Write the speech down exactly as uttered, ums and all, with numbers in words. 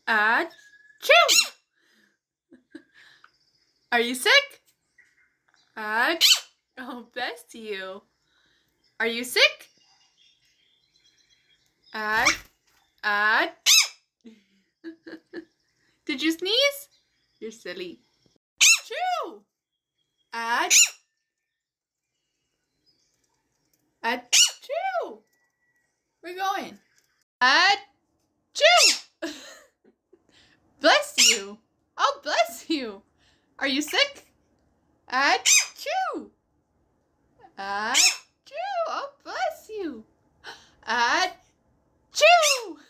ah-choo. Are you sick? Ah, oh, bless you. Are you sick? Ah, ah. Did you sneeze? You're silly. Choo. Ah, ah, choo. We're going. Ah, choo. Bless you. Oh, bless you. Are you sick? Ah, choo. Ah, choo. Oh, bless you. Ah, choo.